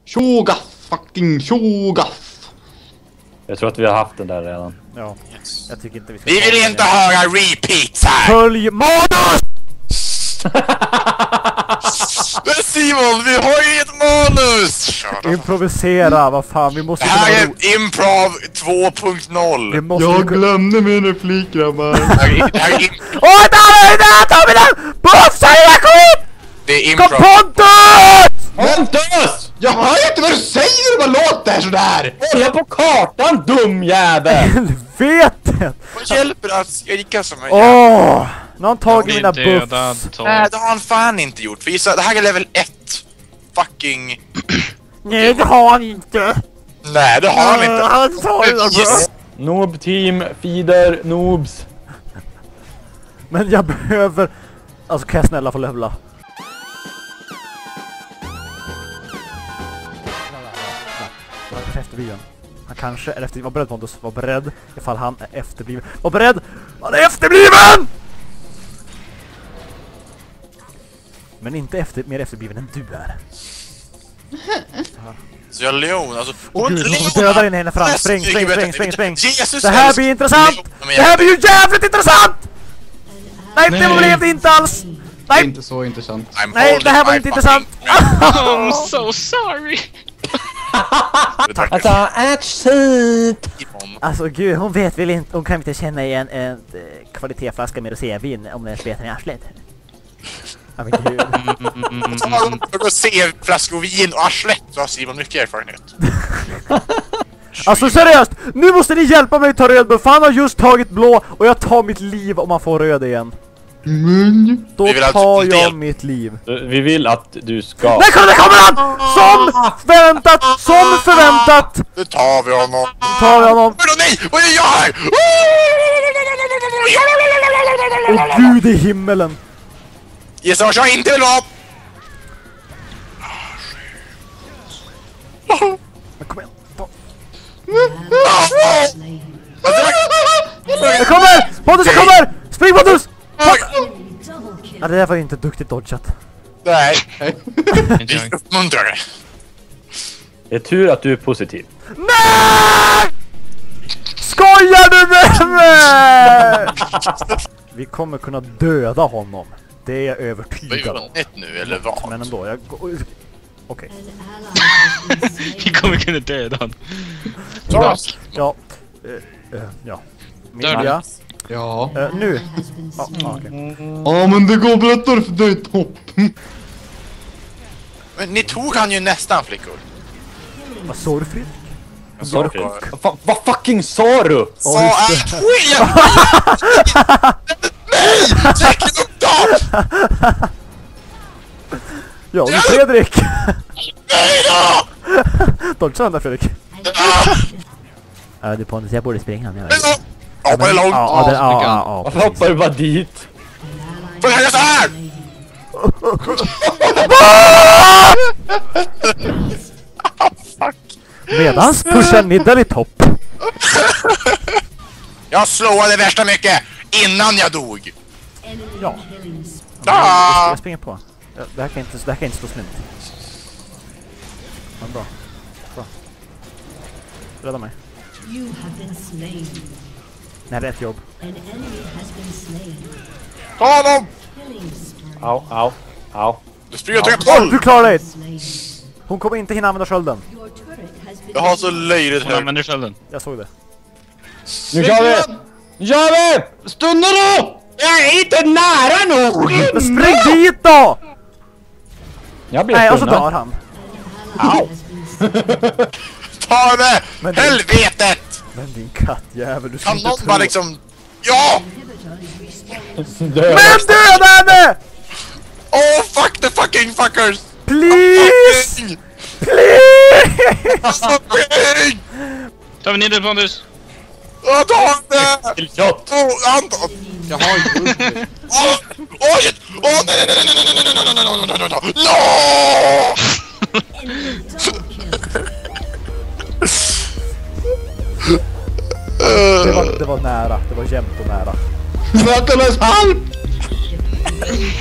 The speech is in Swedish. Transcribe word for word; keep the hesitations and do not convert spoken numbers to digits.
Tjogaff, fucking tjogaff. Jag tror att vi har haft den där redan. Ja, Yes. jag tycker inte vi ska... Vi vill inte höra repeats här! Följ manus! Men Simon, vi har ju ett manus! Improvisera, vad fan, vi måste... Det här kunna- är improv två punkt noll. Vi måste... Jag glömde min replik, grabbar. Det här är, det här är, im- Åh, där, där, ta mig den! Buff, säg det, kom hit! det är Kom improv. Pontus! Pontus! Jag hör inte vad du säger, vad låter sådär. Kolla på kartan, dum jävel! Helvetet! Vad hjälper att skrika som jag Åh! Nu har han tagit Blir mina dödad, buffs. Tom. Nej, det har han fan inte gjort. För gissa, det här är level ett. Fucking... Nej, det har han inte. Nej, det har han inte. Han tar mina buffs. Yes. Noob team, feeder, noobs. Men jag behöver... Alltså, kan jag snälla få levla? Han kanske är efterbliven. Han kanske är efterbliven. Var beredd, Pontus. Var beredd ifall han är efterbliven. Var beredd! Han är efterbliven! Men inte efter, mer efterbliven än du är. Så jag Leon, alltså... Åh gud, hon dödar in henne fram. Spring, spring, spring, spring, spring. Jesus, Det här blir intressant! Det här blir ju jävligt intressant! Nej, det blev det inte alls! Det är Nej, inte så intressant. I'm nej, det här var holding inte my intressant! I'm so sorry. fucking- Alltså, accent! Alltså gud, hon vet väl inte, hon kan inte känna igen en eh, kvalitetsflaska med rosévin om den spetar i arslet. Ja men gud. För att se flaskor vin och arslet så har Simon mycket erfarenhet. Alltså seriöst, nu måste ni hjälpa mig ta röd buff. Han har just tagit blå och jag tar mitt liv om man får röd igen. Men... Då Vi vill alltså tar inte jag hjälpa. mitt liv. Vi vill att du ska... Nej, kolla, där kommer han! Som förväntat, som förväntat! Nu tar vi honom. Tar jag honom. Men då, nej! Vad gör jag här? Åh gud i himmelen. Gissa vad jag inte vill vara! Men kom igen. Ta- Alltså, Jag kommer! Pontus, jag kommer! Spring Pontus! Ja, det där var ju inte duktigt dodgat. nej, Inte jag. vi uppmuntrar det. Det är tur att du är positiv. Nej! Skojar du med mig? Vi kommer kunna döda honom. Det är jag Vad är övertygad om. vunnit nu, eller vad? Men ändå, jag går... Okej. Vi kommer kunna döda han. Ja. Ja. Uh, uh, ja. Dör du? Ja. Ja. Uh, nu. Ja, ah, okej. Ja, men det går bra för dig, Topp. Men ni tog han ju nästan, flickor. Vad sa du, Fredrik? Jag Sa du sa Fredrik? Vad vad fucking sa du? Vad är skit? Nej! Släck upp då! Ja, du Fredrik! Nej då! Dodga den där, Fredrik. Ah! Ja, du Pontus, jag borde springa. Jag Nej då! Hoppa det långt! Ja, ja, ja, ja, Varför hoppar du bara dit? Får jag så här? Medans pushar Niddle i topp. Jag slåade värsta mycket innan jag dog. Ja. Ah! Jag springer på. Ja, det här kan inte, det här kan inte stå slut. Men bra. Bra. Rädda mig. Nej, rätt jobb. Ta honom! Au, au, au. Du springer åt rätt Oh, håll! du klarar dig! Hon kommer inte hinna använda skölden. Jag har så löjligt Hon hög. använder skölden. Jag såg det. Nu kör vi! Nu kör vi! Stunda då! Jag är inte nära nog! Men spring dit då! Jag blir Nej, och så stunnad. dör han. Au! Ta det! Men det- Helvetet! Men din kattjävel, du ska Kan inte någon tro... bara liksom... Ja! Död. Men döda henne! Oh fuck the fucking fuckers! Please! Fucking! Please! Fucking! Tar vi ner det, Pontus? Åh, ta det! Till shot! Åh, Anton! Jag har ju under. Åh! Åh, shit! Åh, nej, nej, nej, nej, nej, nej, nej, nej, nej, nej, nej, nej! Det var, det var nära, det var jämnt och nära. Möternas halv!